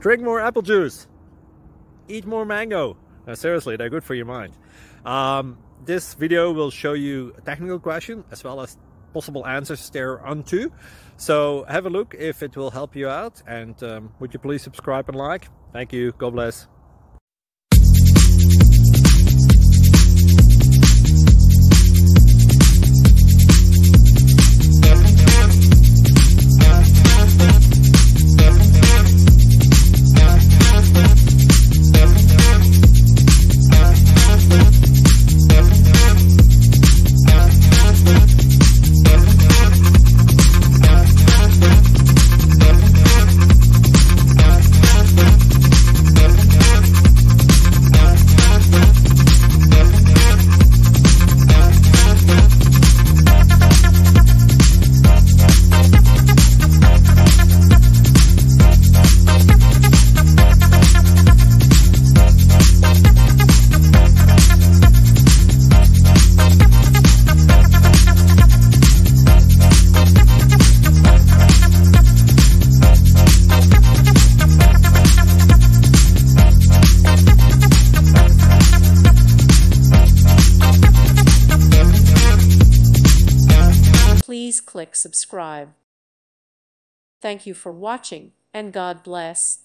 Drink more apple juice. Eat more mango. Seriously, they're good for your mind. This video will show you a technical question as well as possible answers thereunto. So have a look if it will help you out, and would you please subscribe and like? Thank you. God bless. Please click subscribe. Thank you for watching, and God bless.